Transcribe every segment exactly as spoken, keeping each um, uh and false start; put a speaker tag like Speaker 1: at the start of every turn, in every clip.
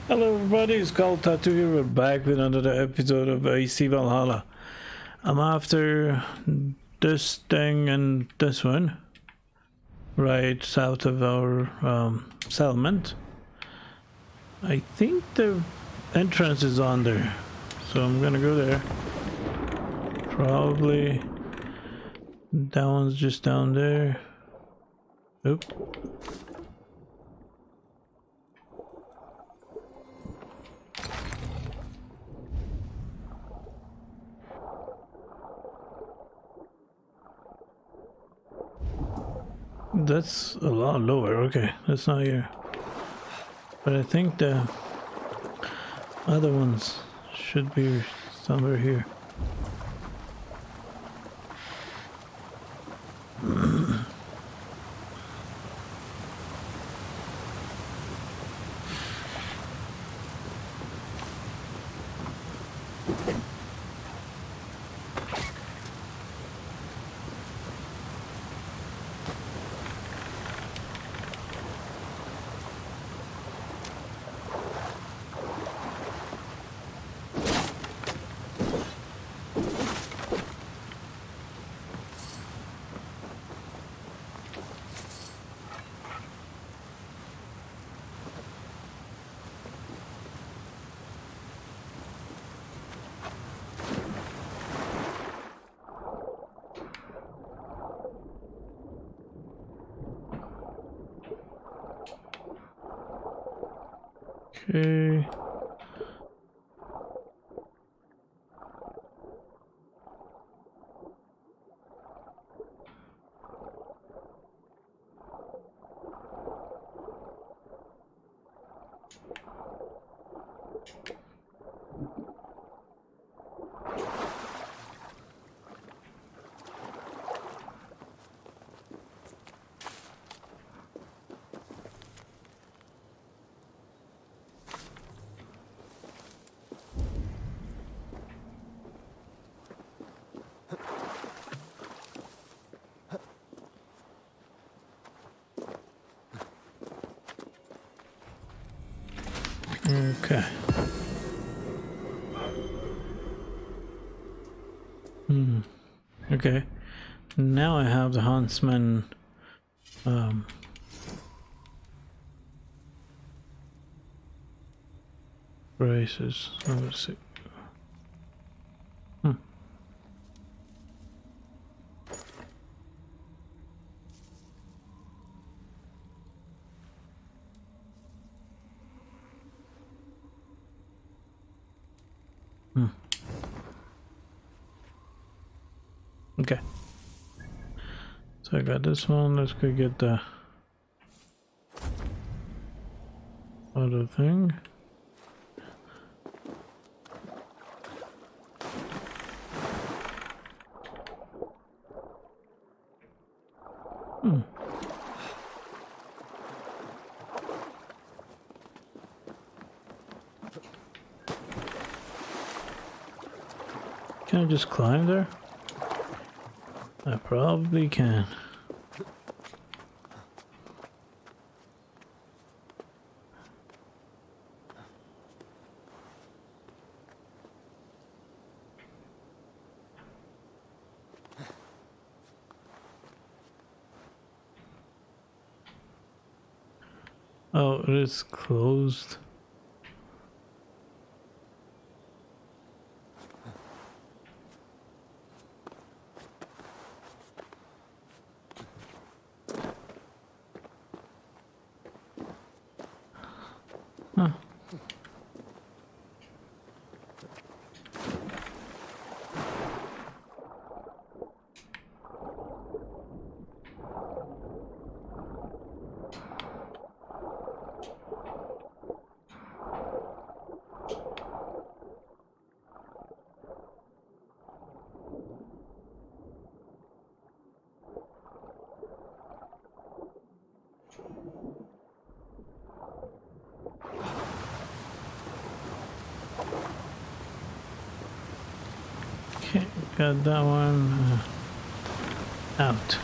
Speaker 1: Hello everybody, it's Called Tattoo here. We're back with another episode of A C Valhalla. I'm after this thing and this one, right south of our um, settlement. I think the entrance is on there, so I'm gonna go there. Probably that one's just down there. Oop. That's a lot lower. Okay, that's not here. But I think the other ones should be somewhere here. Okay. Okay. Hmm. Okay. Now I have the huntsman um braces. Let's see. Hmm. Hmm. Okay. So I got this one. Let's go get the other thing. Hmm. Can I just climb there? I probably can. Oh, it is closed. Huh. Okay, got that one uh, out.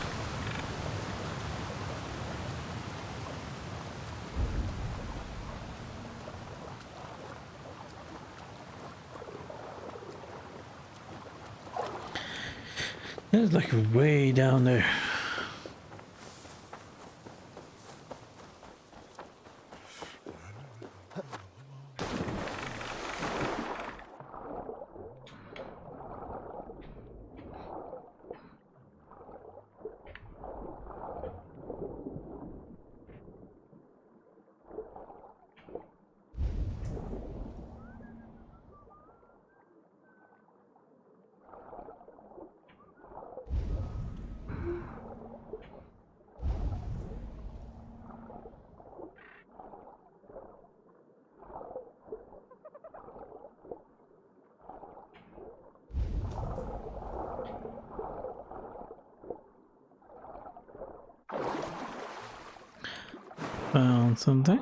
Speaker 1: It's like way down there. Found something.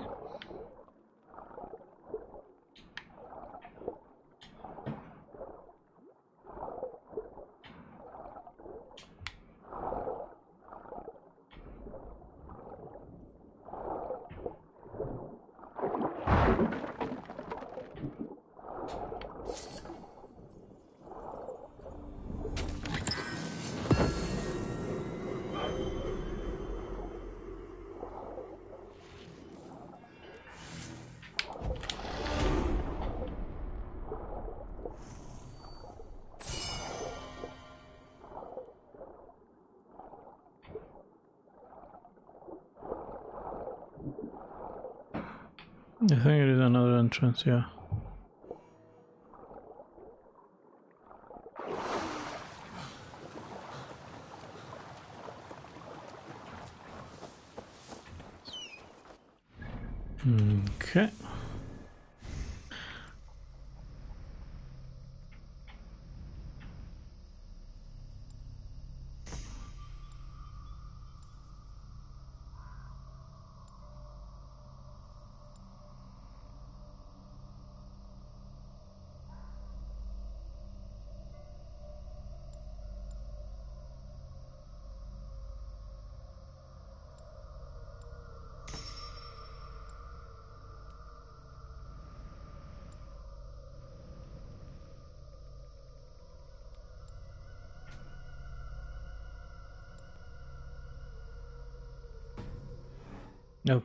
Speaker 1: I think it is another entrance, yeah. Okay. Nope.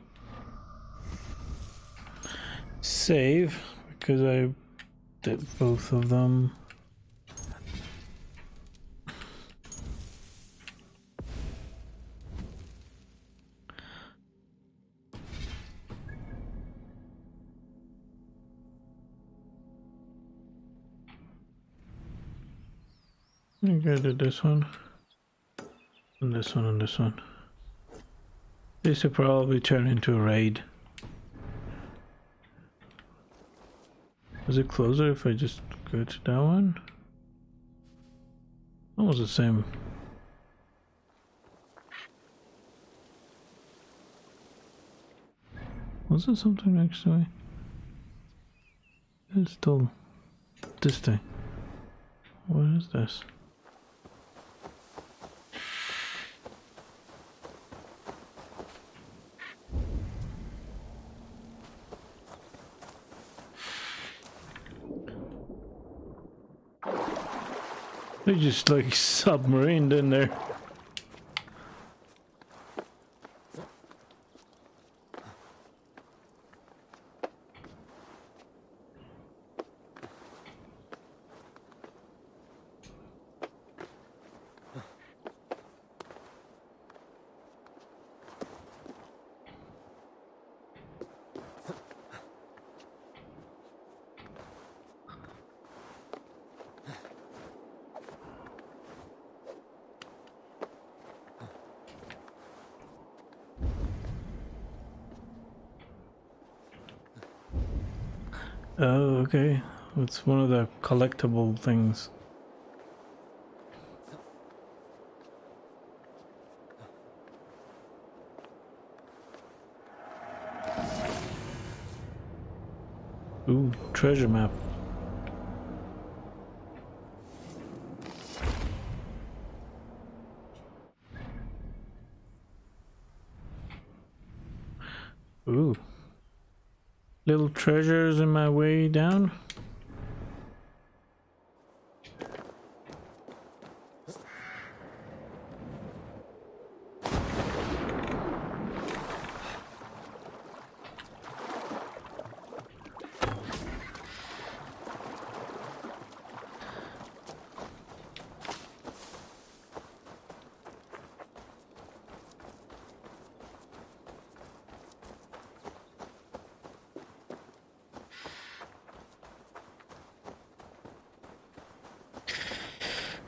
Speaker 1: Save, because I did both of them. I think I did this one, and this one, and this one. This will probably turn into a raid. Is it closer if I just go to that one? Almost the same. Was there something next to me? It's still this thing. What is this? They just like submarined in there. Oh, okay. It's one of the collectible things. Ooh, treasure map. Ooh. Little treasures in my way down.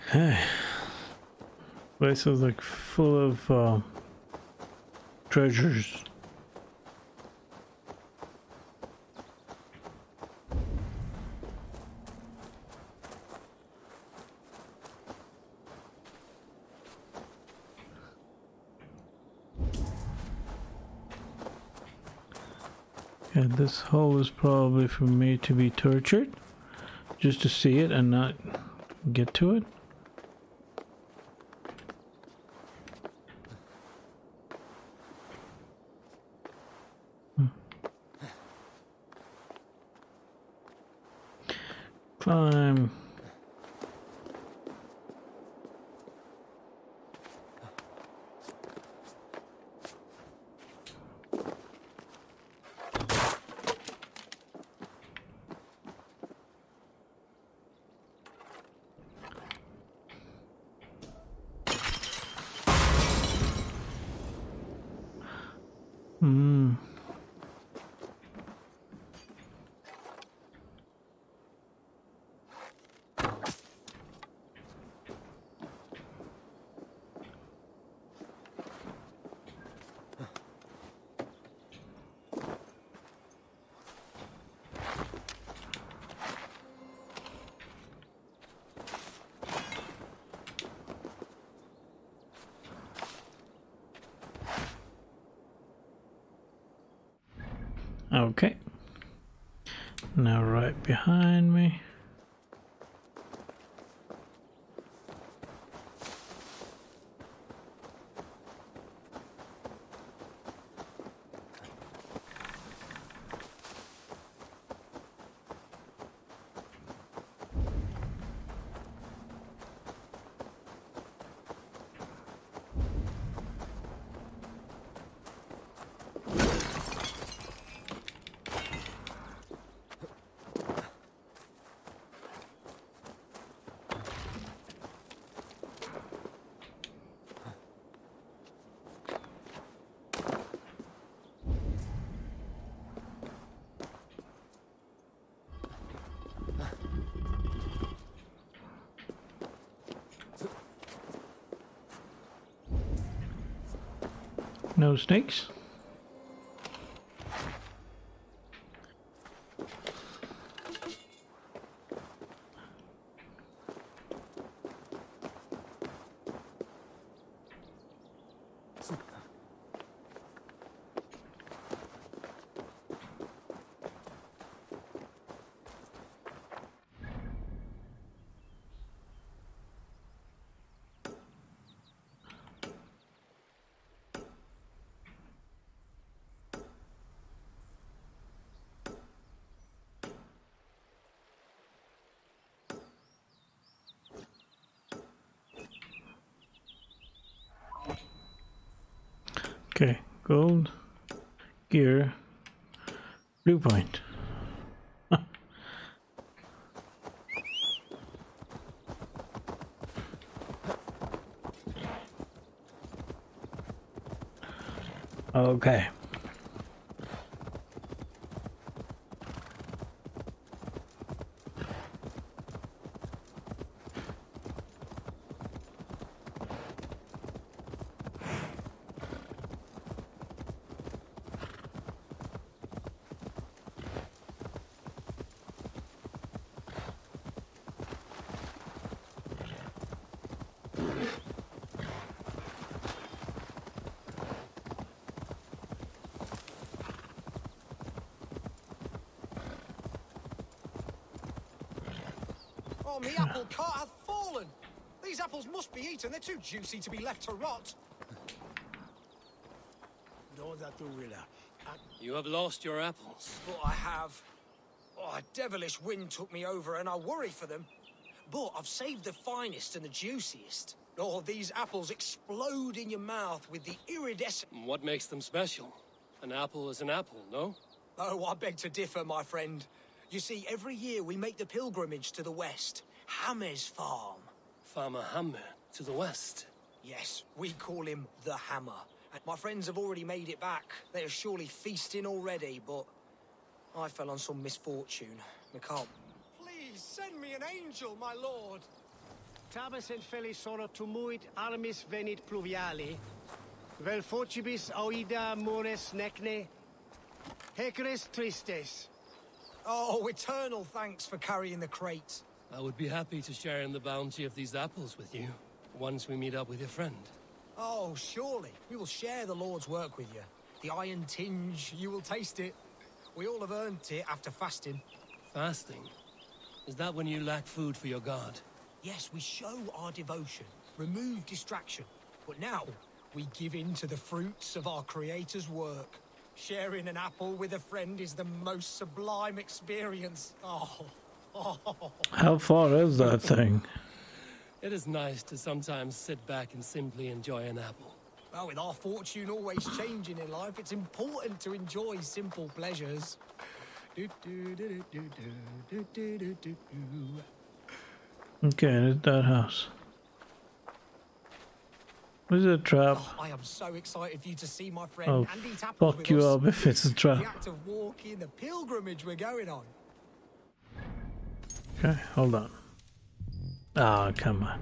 Speaker 1: Hey. Place is like full of uh, treasures. And this hole is probably for me to be tortured, just to see it and not get to it. Hmm. Climb. Hmm. Okay. Now right behind me. No snakes. Okay, gold, gear, blue point. Okay.
Speaker 2: Oh, me apple cart hath fallen. These apples must be eaten. They're too juicy to be left to rot. No, that gorilla.
Speaker 3: You have lost your apples.
Speaker 2: But I have. Oh, a devilish wind took me over, and I worry for them. But I've saved the finest and the juiciest. Oh, these apples explode in your mouth with the iridescent.
Speaker 3: What makes them special? An apple is an apple, no?
Speaker 2: Oh, I beg to differ, my friend. You see, every year we make the pilgrimage to the west. Hammer's farm.
Speaker 3: Farmer Hammer, to the west.
Speaker 2: Yes, we call him the Hammer. And my friends have already made it back. They are surely feasting already, but I fell on some misfortune. McCall. Please, send me an angel, my lord.
Speaker 4: tabes et felisoro tumuit armis venit pluviali, vel focibis oida mores necne, heceres tristes.
Speaker 2: Oh, eternal thanks for carrying the crates.
Speaker 3: I would be happy to share in the bounty of these apples with you, once we meet up with your friend.
Speaker 2: Oh, surely. We will share the Lord's work with you. The iron tinge, you will taste it. We all have earned it after fasting.
Speaker 3: Fasting? Is that when you lack food for your god?
Speaker 2: Yes, we show our devotion, remove distraction. But now, we give in to the fruits of our Creator's work. Sharing an apple with a friend is the most sublime experience. Oh, oh.
Speaker 1: How far is that thing?
Speaker 3: It is nice to sometimes sit back and simply enjoy an apple.
Speaker 2: Well, with our fortune always changing in life, it's important to enjoy simple pleasures. Do, do, do, do, do, do, do, do, do.
Speaker 1: Okay, it's that house. Was it a trap?
Speaker 2: Oh, I am so excited for you to see my friend
Speaker 1: Oh,
Speaker 2: and eat apples
Speaker 1: fuck
Speaker 2: with
Speaker 1: you
Speaker 2: us.
Speaker 1: up if it's a trap.
Speaker 2: The act of walking, the pilgrimage we're going on.
Speaker 1: Okay, hold on. Ah, come on.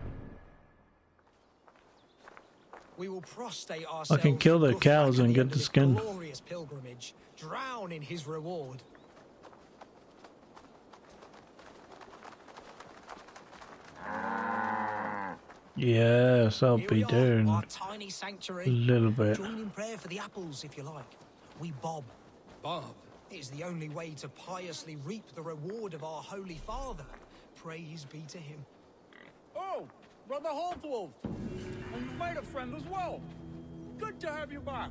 Speaker 2: We will prostrate ourselves.
Speaker 1: I can kill
Speaker 2: to
Speaker 1: the
Speaker 2: Guthrak
Speaker 1: cows
Speaker 2: at
Speaker 1: and
Speaker 2: the
Speaker 1: get
Speaker 2: end
Speaker 1: the
Speaker 2: of this
Speaker 1: skin.
Speaker 2: Glorious pilgrimage, drown in his reward.
Speaker 1: Yes, I'll
Speaker 2: Here
Speaker 1: be
Speaker 2: we are,
Speaker 1: there in
Speaker 2: our
Speaker 1: a
Speaker 2: tiny sanctuary.
Speaker 1: little bit.
Speaker 2: Join in prayer for the apples if you like. We bob.
Speaker 3: Bob?
Speaker 2: It is the only way to piously reap the reward of our Holy Father. Praise be to him.
Speaker 5: Oh, Brother Holtwolf! And you've made a friend as well. Good to have you back.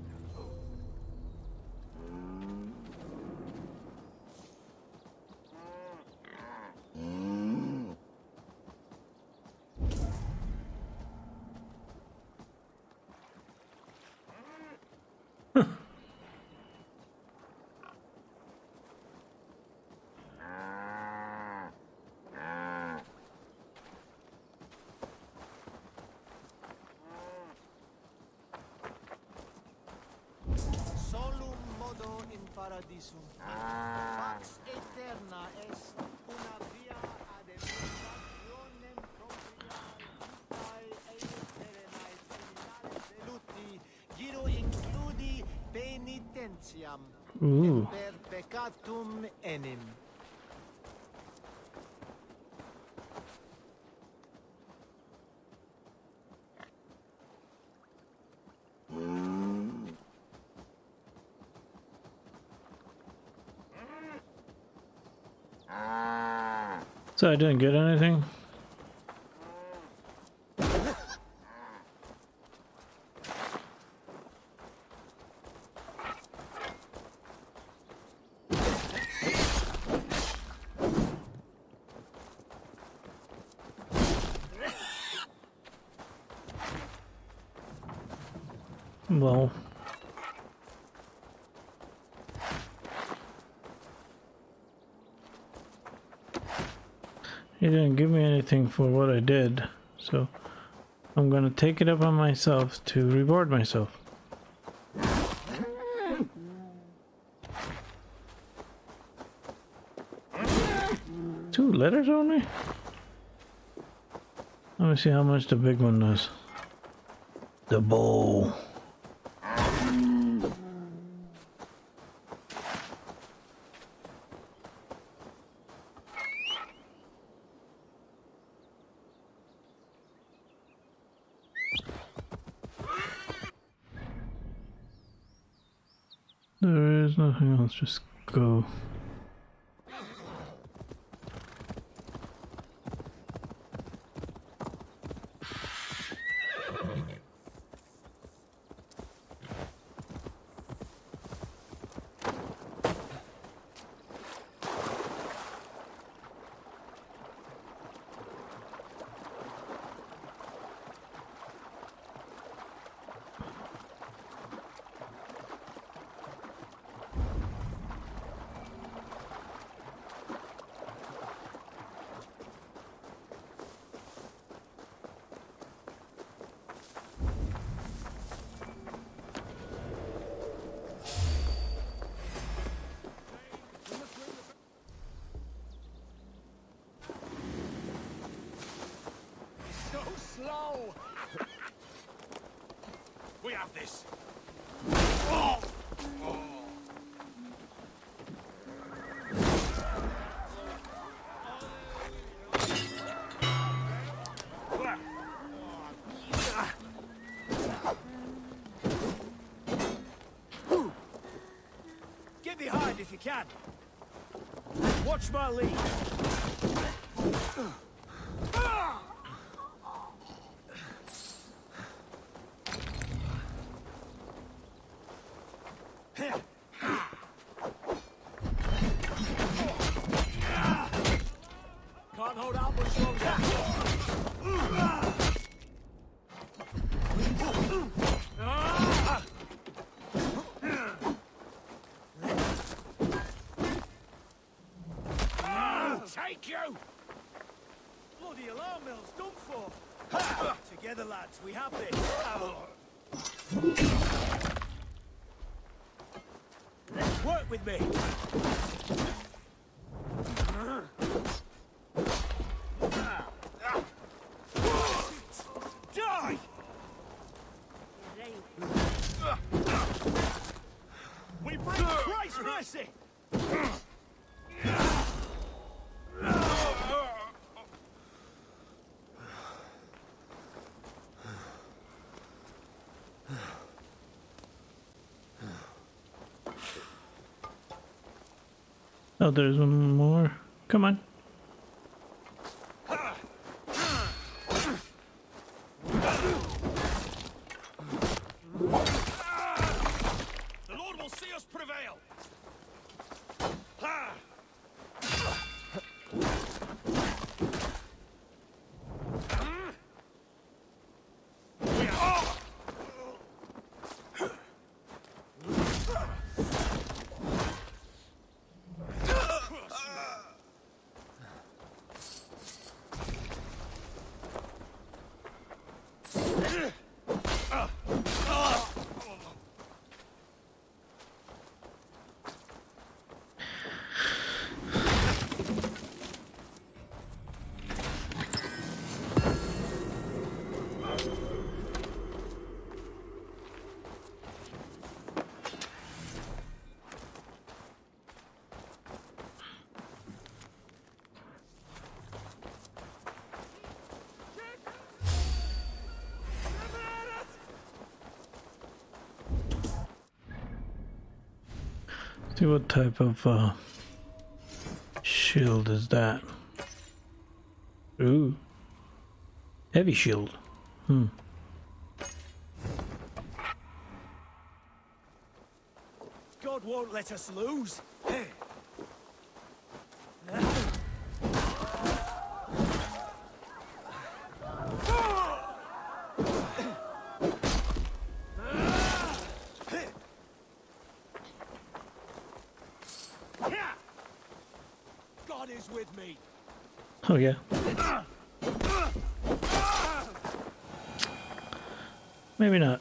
Speaker 4: Solum modo in paradisum. Pax eterna est una via ad emulationem propria vitae eius serenae terminale deluti, giro includi penitentiam,
Speaker 1: Ooh.
Speaker 4: per peccatum enim.
Speaker 1: So I didn't get anything? Well, he didn't give me anything for what I did, so I'm gonna take it up on myself to reward myself. Two letters only? Let me see how much the big one does. The bowl. There is nothing else, just go.
Speaker 2: have this.
Speaker 5: Get behind if you can. Watch my lead. Can't hold out much longer.
Speaker 2: Take you!
Speaker 5: Bloody alarm mill's done for. Together, lads, we have this. Work with me. Die! We bring Christ's mercy!
Speaker 1: Oh, there's one more. Come on.
Speaker 2: The Lord will see us prevail.
Speaker 1: See what type of uh, shield is that? Ooh, heavy shield. Hmm.
Speaker 5: God won't let us lose.
Speaker 2: God is with me.
Speaker 1: Oh yeah. Maybe not.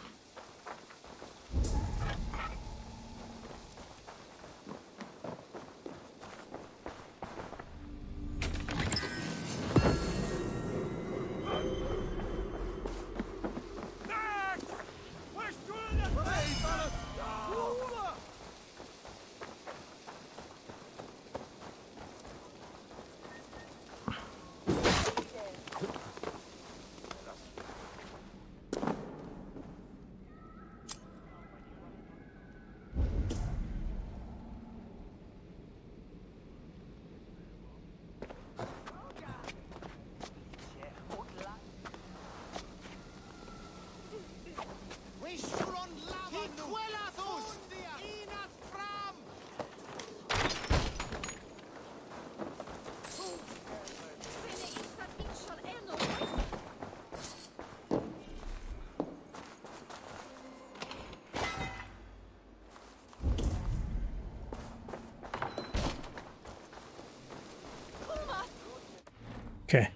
Speaker 1: Okay.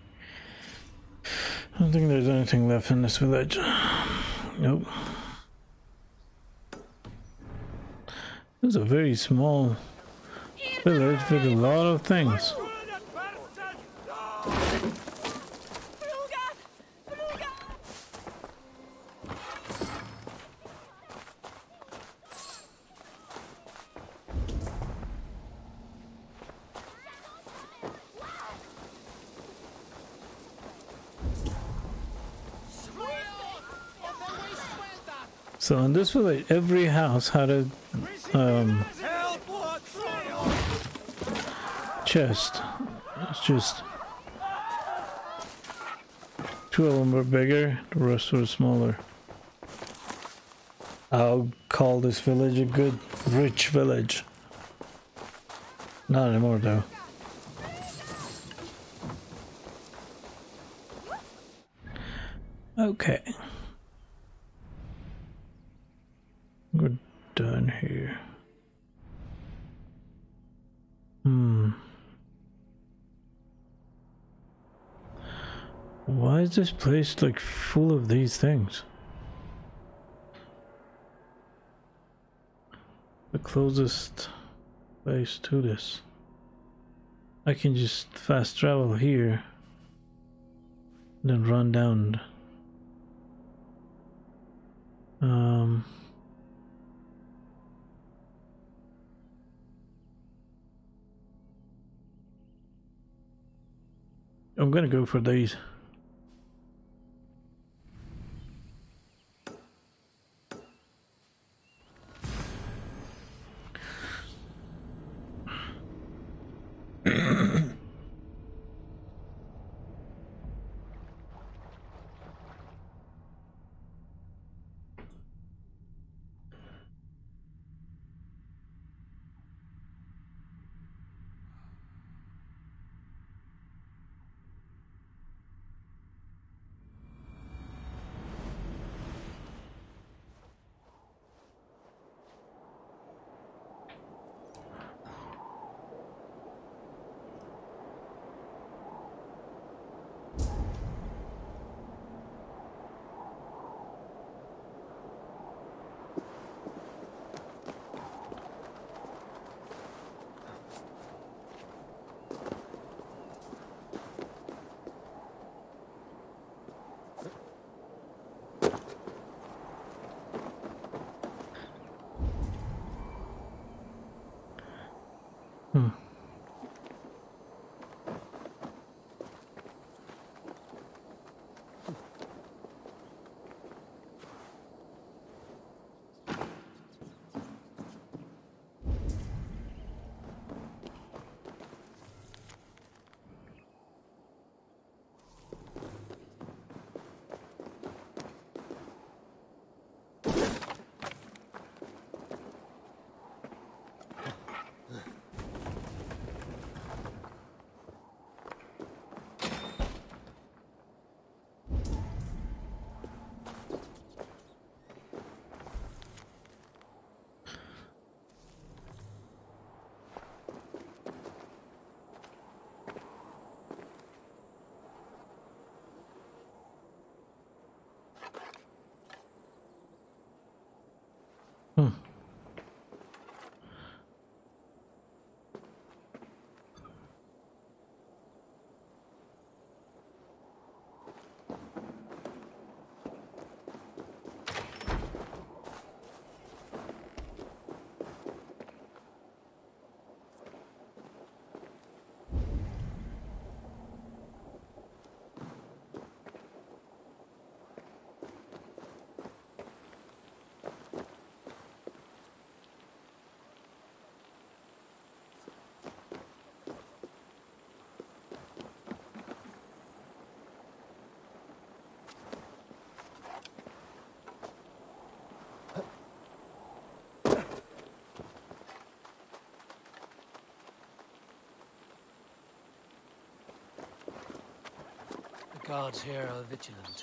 Speaker 1: I don't think there's anything left in this village. Nope. This is a very small village with a lot of things. So in this village, every house had a um, chest. It's just two of them were bigger, the rest were smaller. I'll call this village a good, rich village. Not anymore though. Okay. We're done here. Hmm. Why is this place like full of these things? The closest place to this. I can just fast travel here, then run down. Um. I'm gonna go for these. Hmm. Hmm.
Speaker 3: The guards here are vigilant.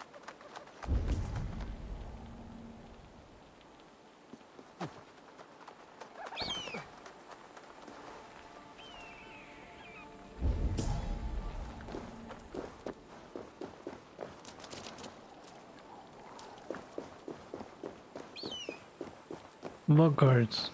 Speaker 1: More guards.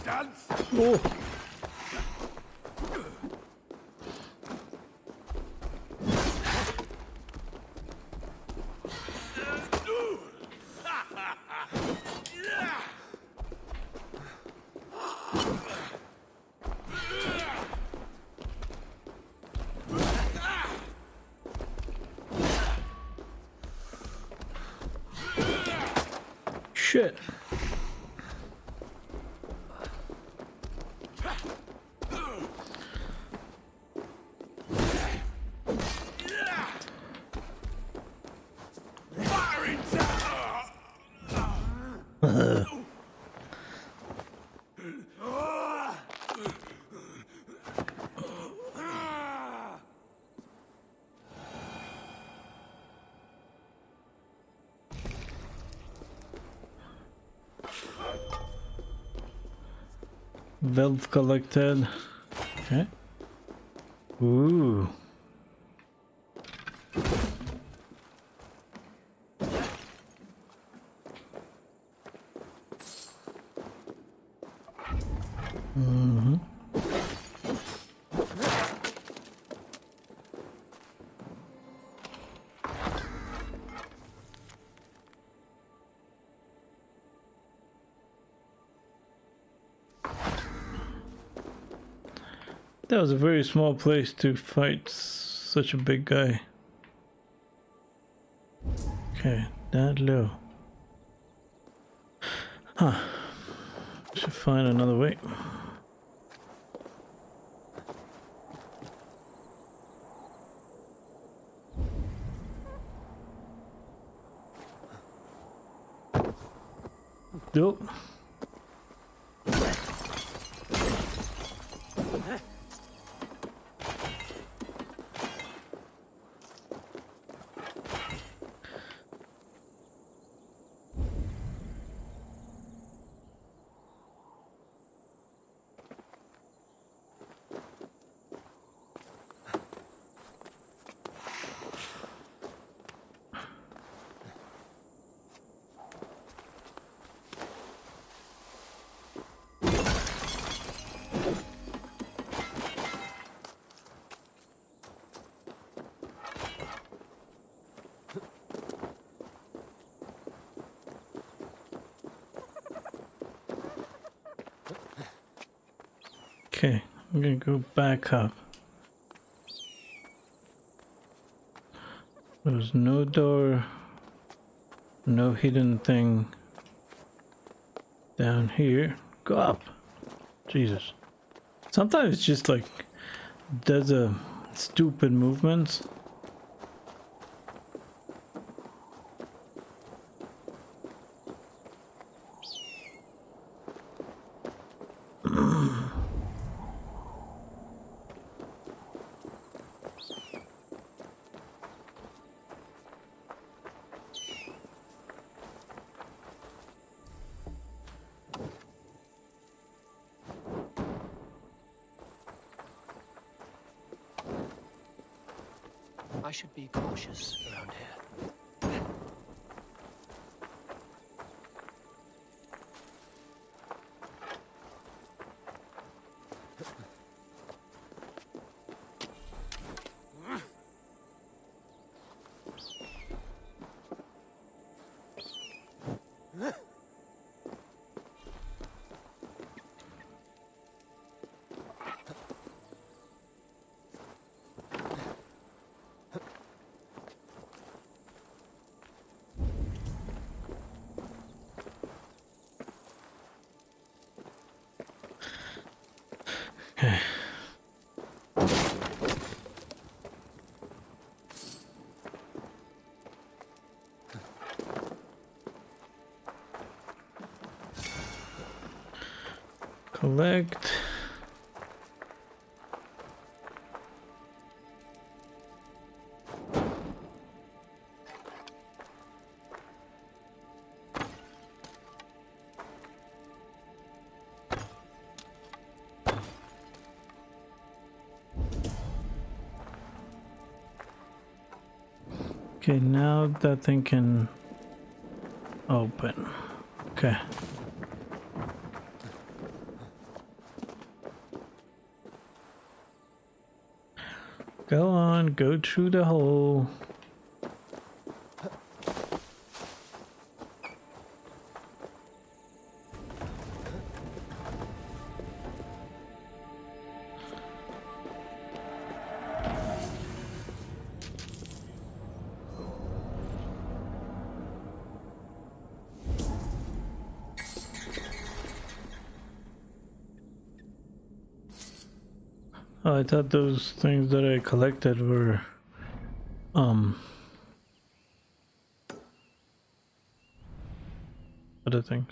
Speaker 1: Oh. Shit. Wealth collected. Okay. Ooh. Mm-hmm. That was a very small place to fight such a big guy. Okay, that low. Huh. Should find another way. Nope. Okay, I'm gonna go back up. There's no door, no hidden thing down here. Go up. Jesus. Sometimes it's just like does a stupid movements.
Speaker 2: I should be cautious around here.
Speaker 1: Okay. Collect. Okay, now that thing can open. Okay. Go on, go through the hole. Oh, I thought those things that I collected were, um, other things.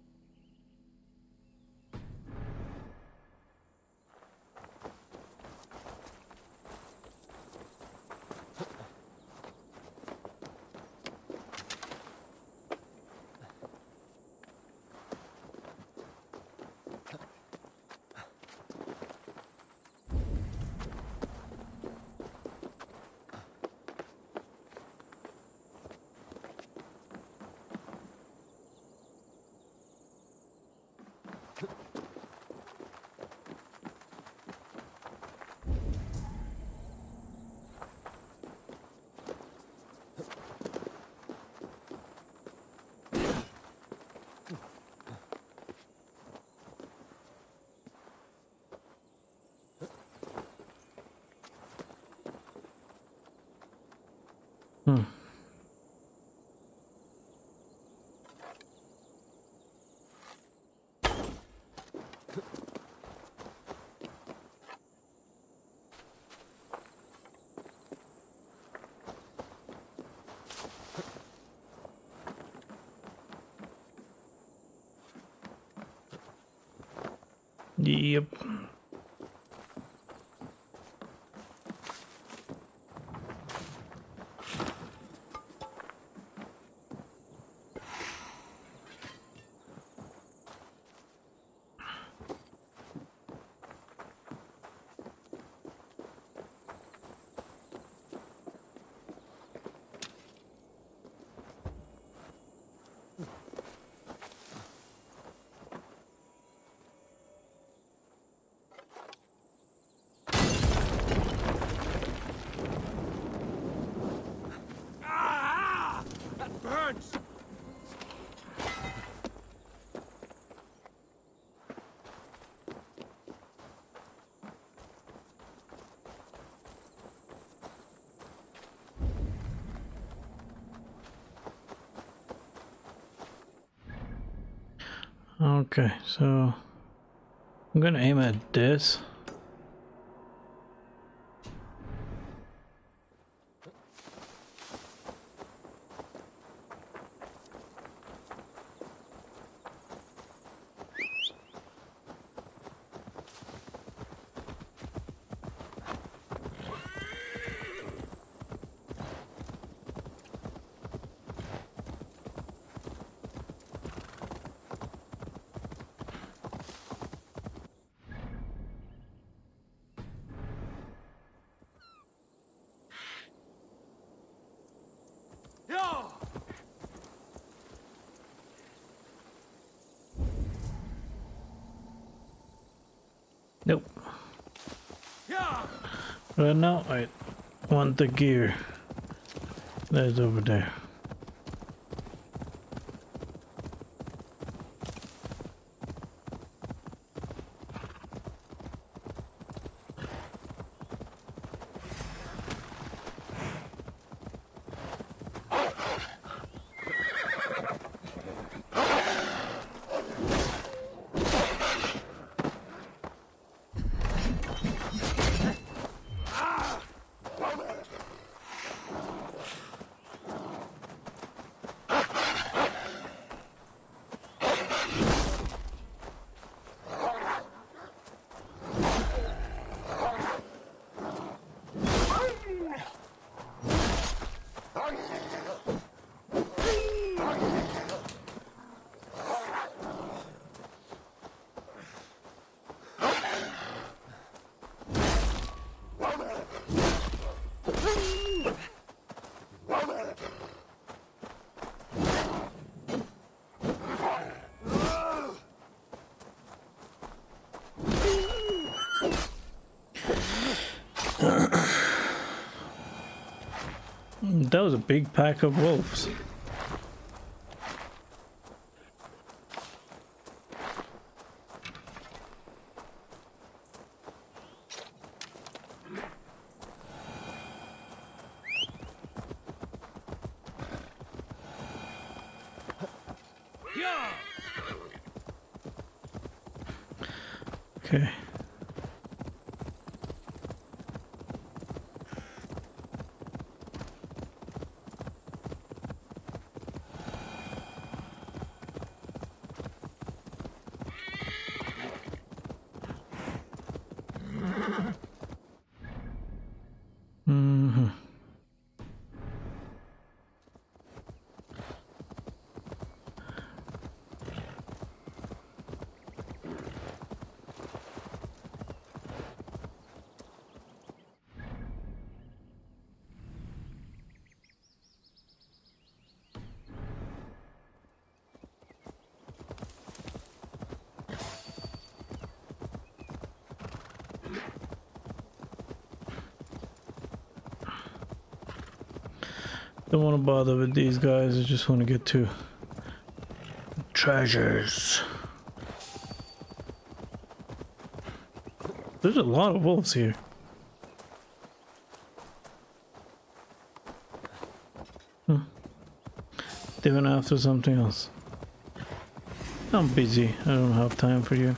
Speaker 1: Hmm. Yep. Okay, so I'm gonna aim at this. Nope. Right now, I want the gear that's over there. that was a big pack of wolves. Okay. Mm-hmm. Don't want to bother with these guys, I just want to get to treasures. There's a lot of wolves here. Hmm. They went after something else. I'm busy, I don't have time for you.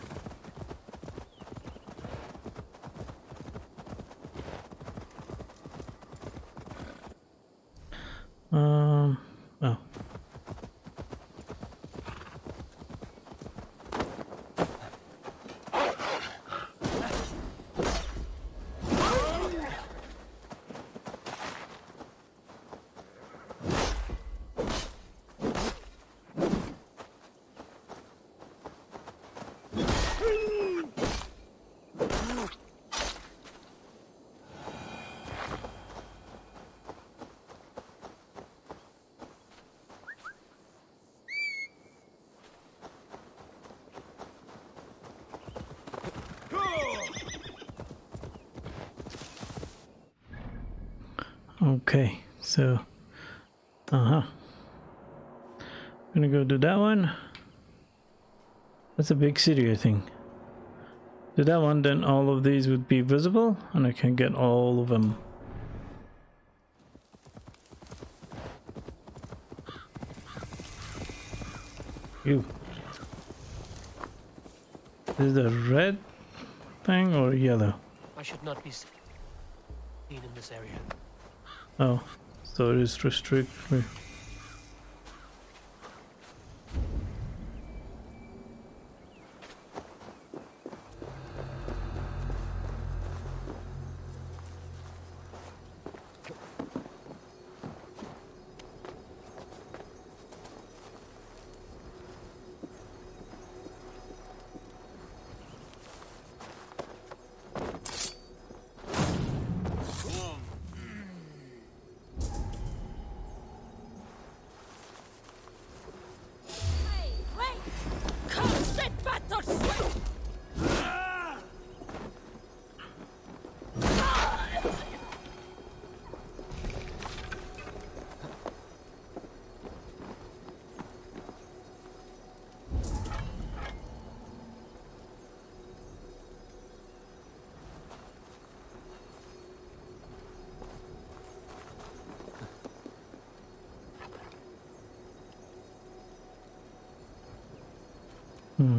Speaker 1: Um, oh. Okay, so, uh-huh. I'm gonna go do that one. That's a big city, I think. Do that one, then all of these would be visible, and I can get all of them. You. Is it a red thing or yellow?
Speaker 3: I should not be seen in this area.
Speaker 1: Oh, so it is restricted. Hmm.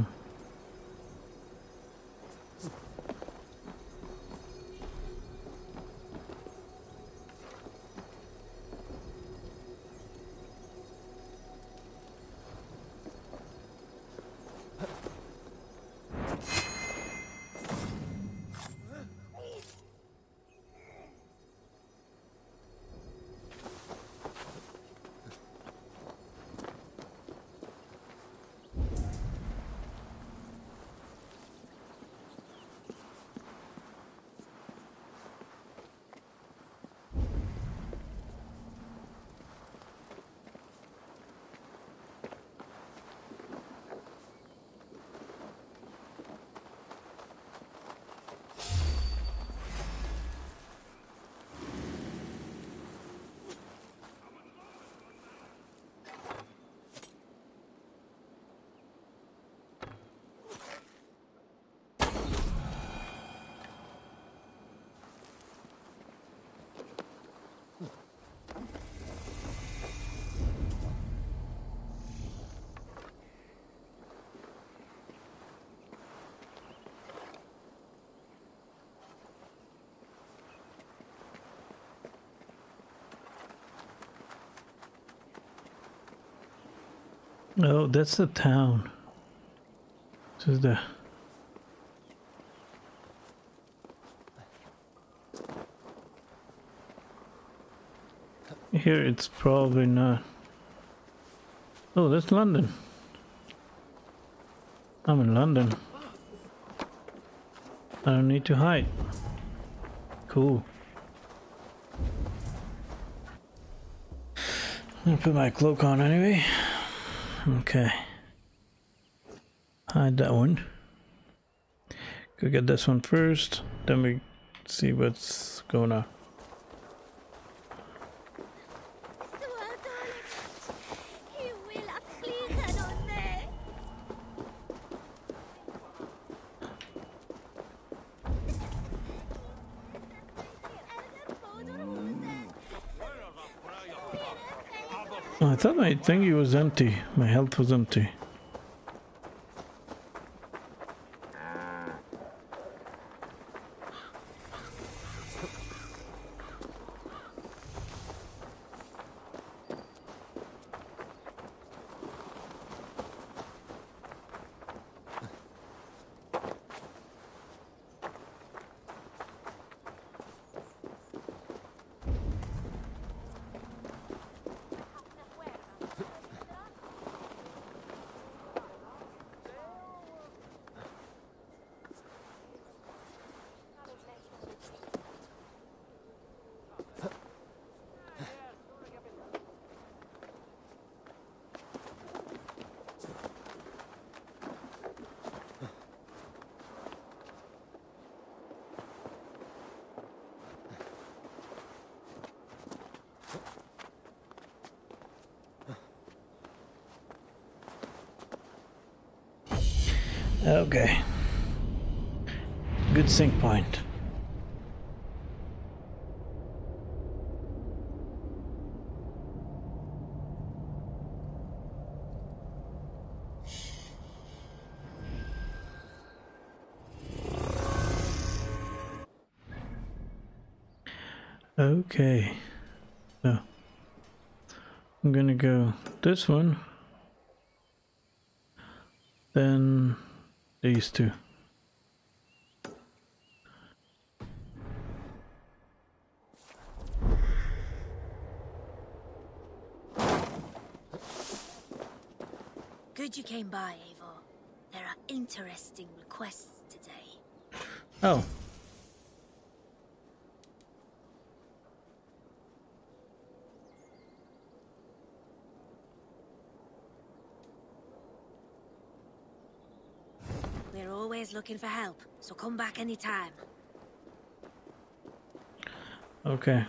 Speaker 1: Oh, that's the town. This is the... Here it's probably not. Oh, that's London. I'm in London. I don't need to hide. Cool. I'll put my cloak on anyway. Okay. Hide that one. Go get this one first, then we see what's going on. Oh, I thought my thingy was empty. My health was empty. Okay. Good sync point. Okay. So I'm gonna go this one, then these two.
Speaker 6: Good you came by, Eivor. There are interesting requests today.
Speaker 1: Oh.
Speaker 6: We're always looking for help, so come back anytime.
Speaker 1: Okay.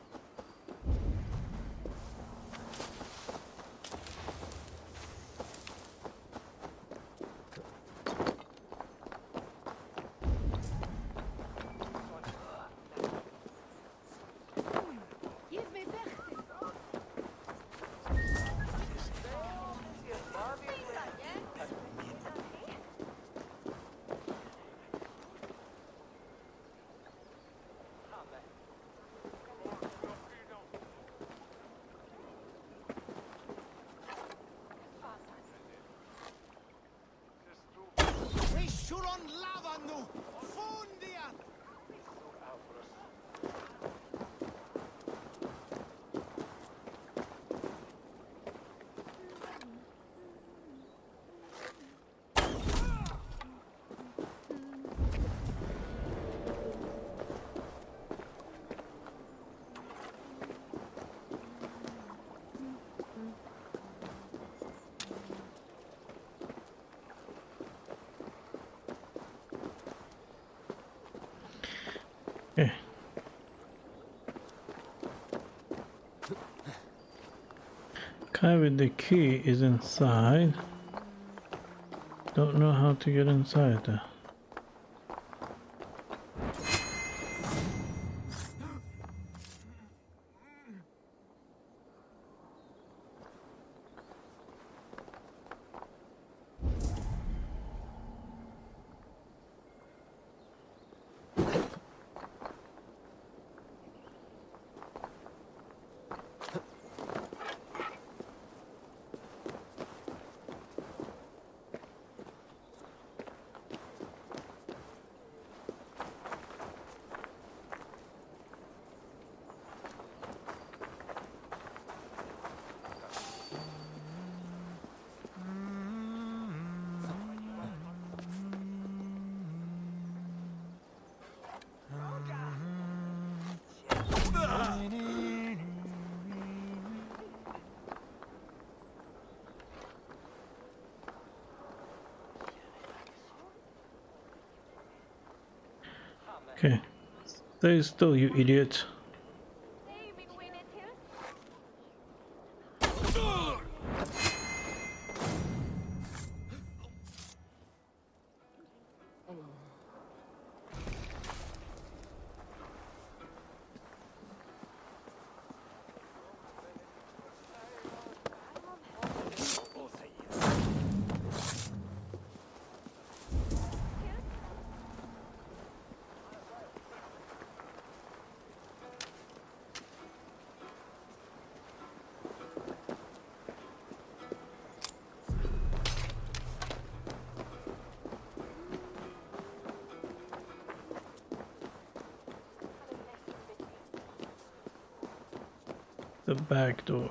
Speaker 1: Okay. Guy with the key is inside. Don't know how to get inside though. Okay. Stay still, you idiot. The back door.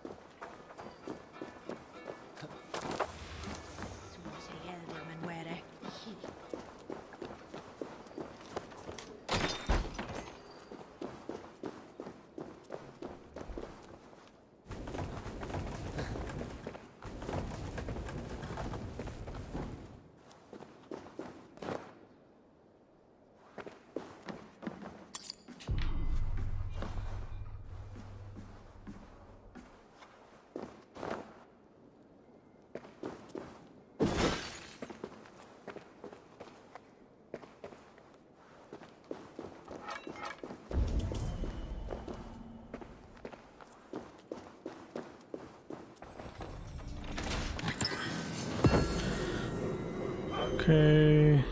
Speaker 1: Okay.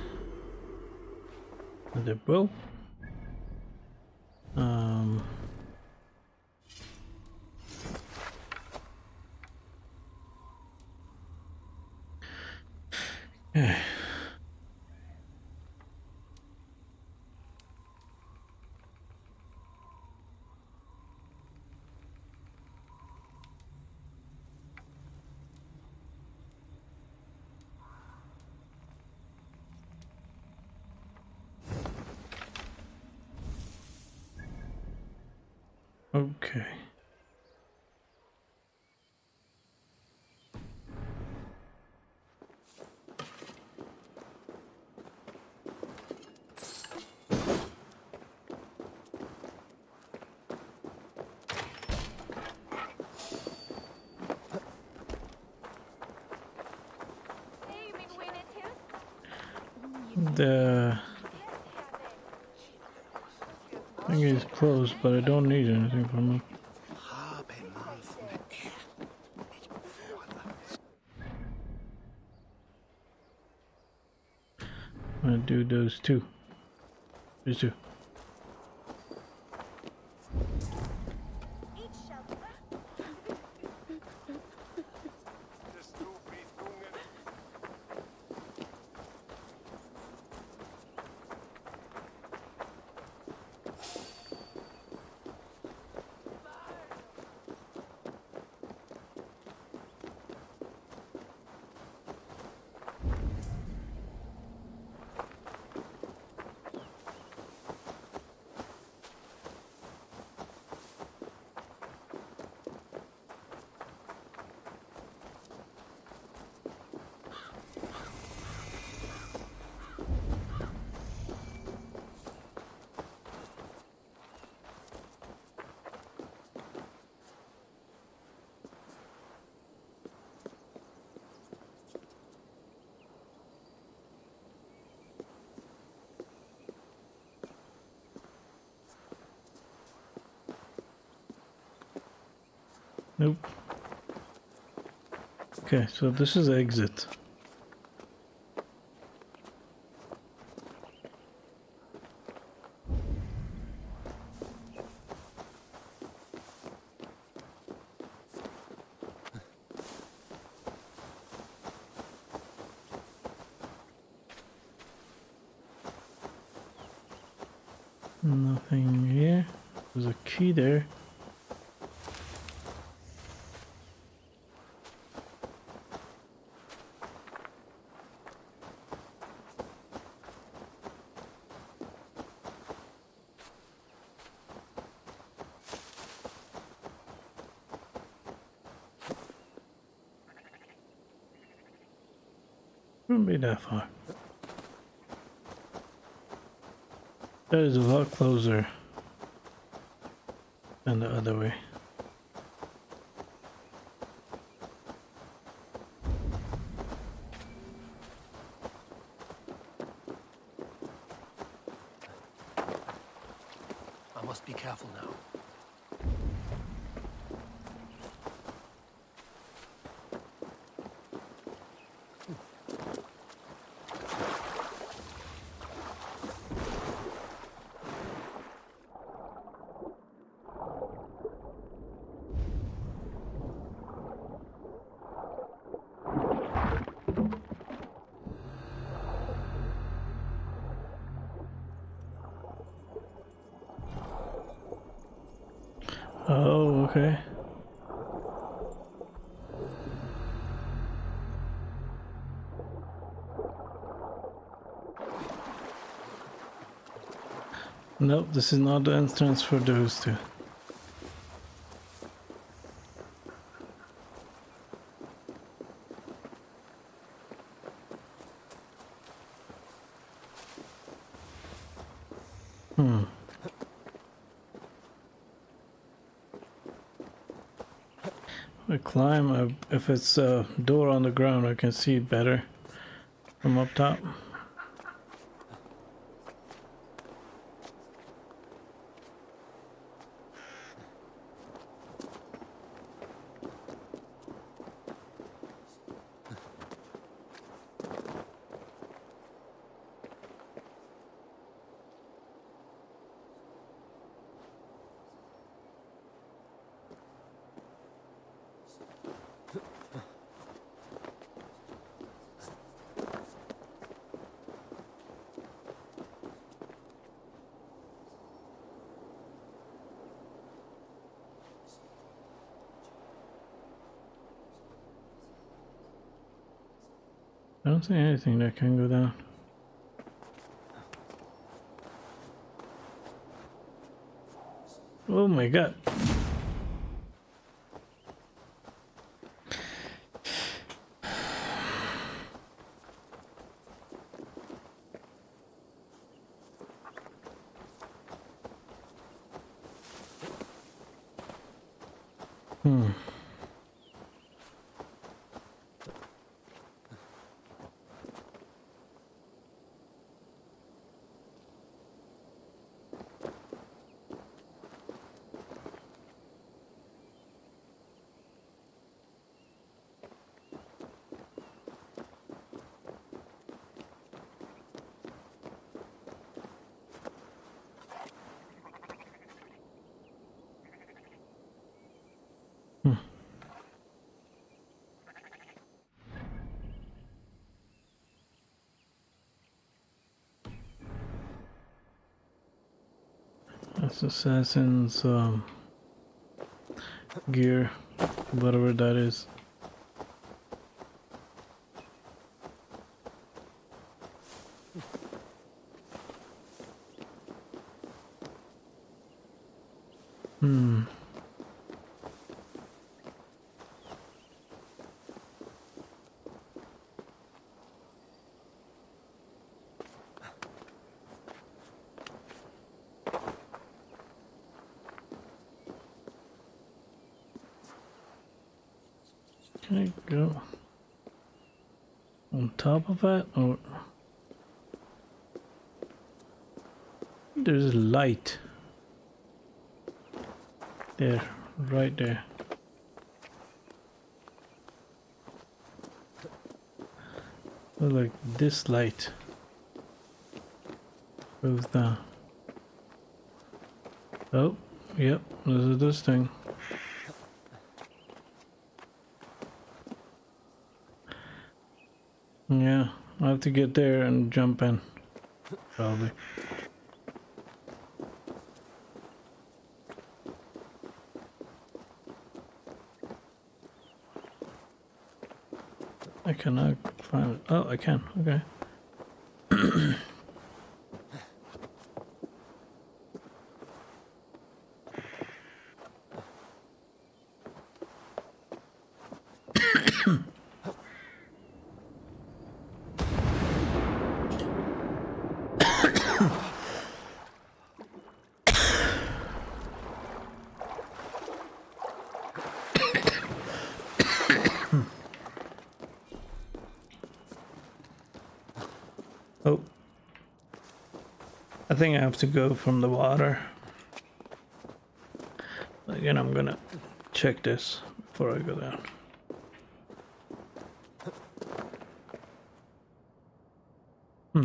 Speaker 1: The bow. Um. Yeah. Okay. The thing is closed, but I don't need anything from it. I'm gonna do those two. These two. Nope. Okay, so this is exit. Nothing here. There's a key there. Wouldn't be that far. That is a lot closer than the other way.
Speaker 3: I must be careful now.
Speaker 1: Oh, okay. Nope, this is not the entrance for those two. Hmm. I climb up. If it's a door on the ground, I can see it better from up top. I don't see anything that can go down. Oh my god. Hmm. That's assassin's um, gear, whatever that is. Hmm. Can I go on top of that? Or there's a light there, right there. Oh, like this light goes down. Oh, yep, this is this thing. Yeah, I have to get there and jump in, probably. I cannot find it. Oh, I can. Okay. I think I have to go from the water. Again, I'm gonna check this before I go down. Hmm.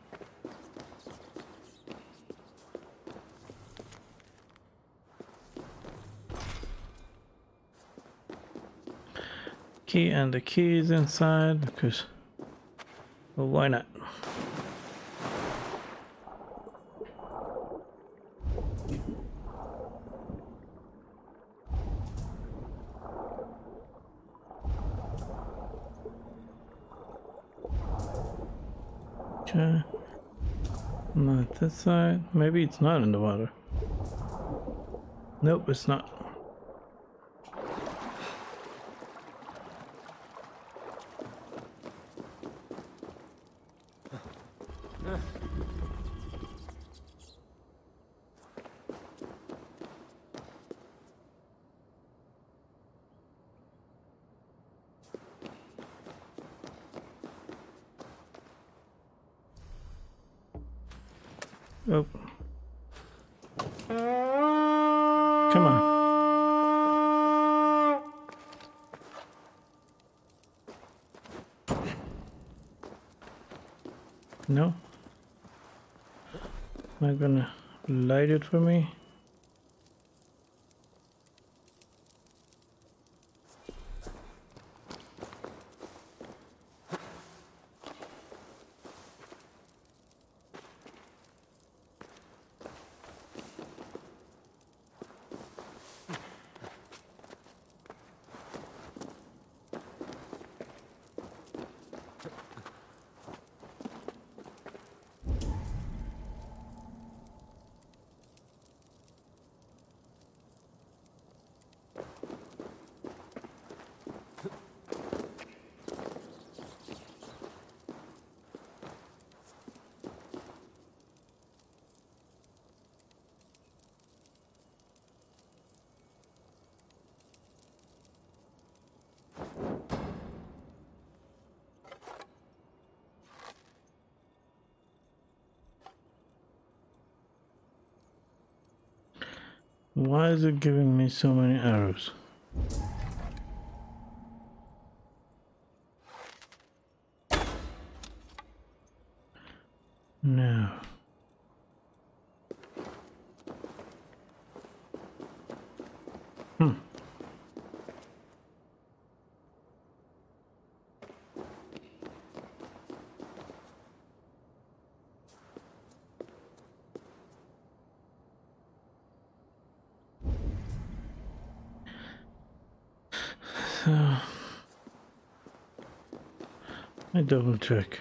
Speaker 1: Key, and the key is inside because, well, why not? Okay. Not this side. Maybe it's not in the water. Nope, it's not. Oh. Come on. No? Am I gonna light it for me? Why is it giving me so many arrows? No. Hmm. So I double check.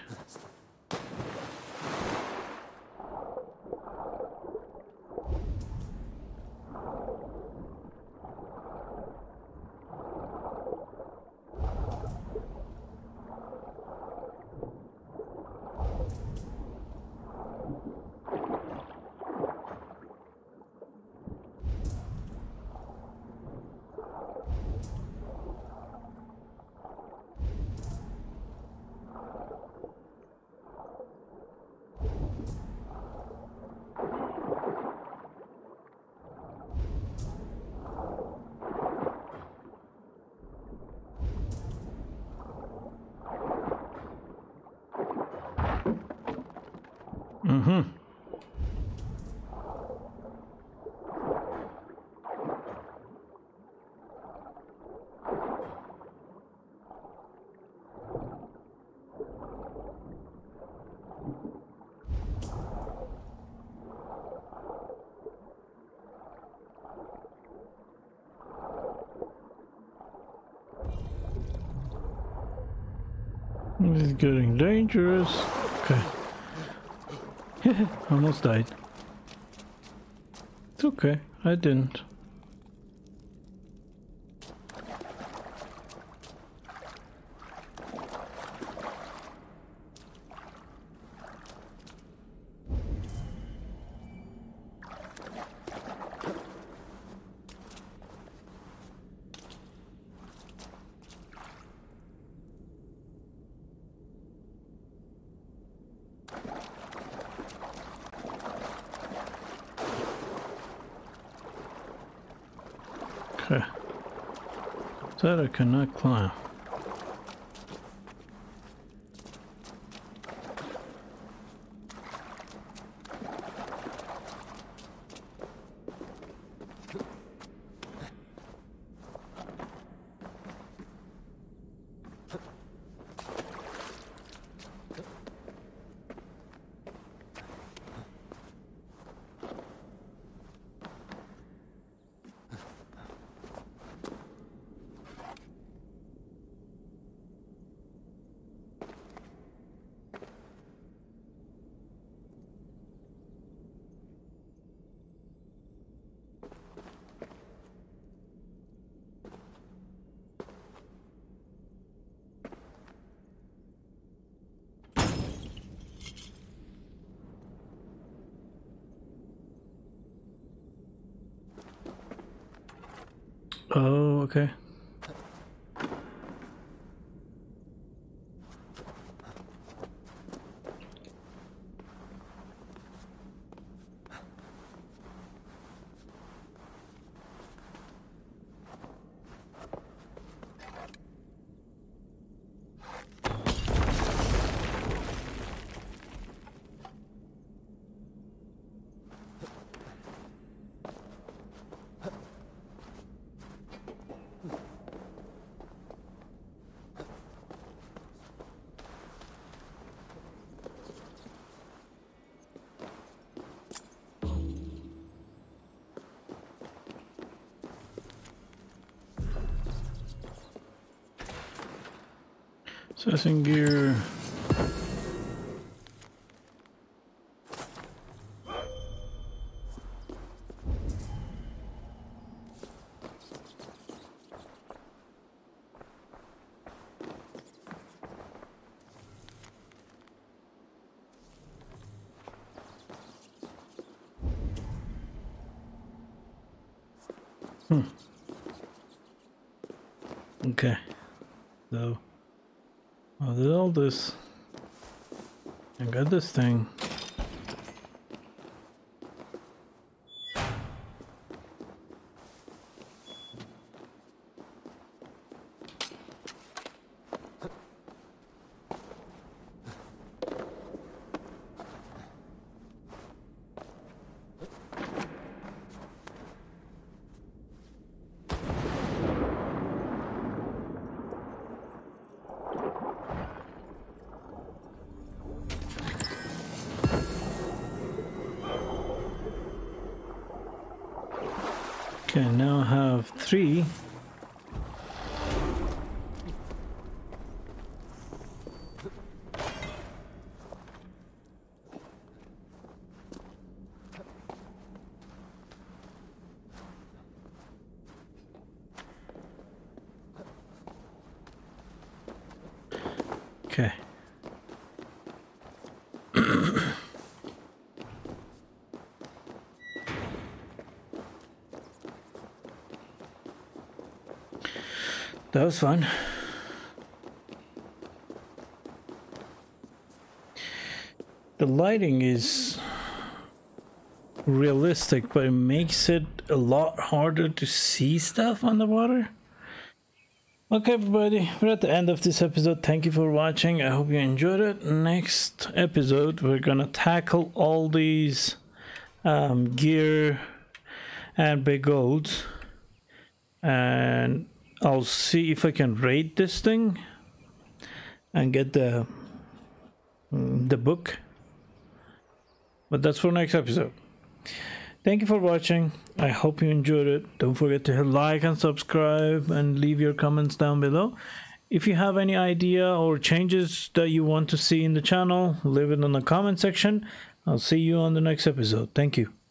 Speaker 1: Mm-hmm. This is getting dangerous. Okay. Almost died. It's okay, I didn't. That I cannot climb. Oh, okay. Assessing gear. Hmm. Okay. So I did all this. I got this thing. Okay, now I have three. Okay. That was fun. The lighting is realistic, but it makes it a lot harder to see stuff on the water. Okay, everybody, we're at the end of this episode. Thank you for watching. I hope you enjoyed it. Next episode, we're gonna tackle all these um, gear and big golds, and I'll see if I can raid this thing and get the the book. But that's for next episode. Thank you for watching. I hope you enjoyed it. Don't forget to hit like and subscribe and leave your comments down below. If you have any idea or changes that you want to see in the channel, leave it in the comment section. I'll see you on the next episode. Thank you.